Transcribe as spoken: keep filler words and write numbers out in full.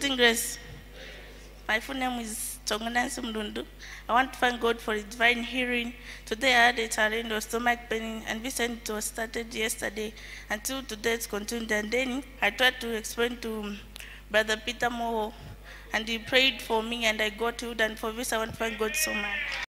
Amazing Grace. My full name is Tongonansi Mlundu. I want to thank God for His divine healing. Today I had a challenge of stomach pain, and this it was started yesterday until today it's continued. And then I tried to explain to Brother Peter Moho, and he prayed for me, and I got healed. And for this, I want to thank God so much.